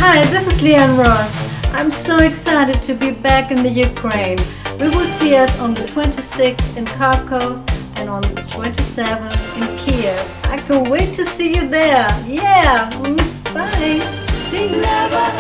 Hi, this is Lian Ross. I'm so excited to be back in the Ukraine. We will see us on the 26th in Kharkov and on the 27th in Kiev. I can't wait to see you there. Yeah, bye. See you.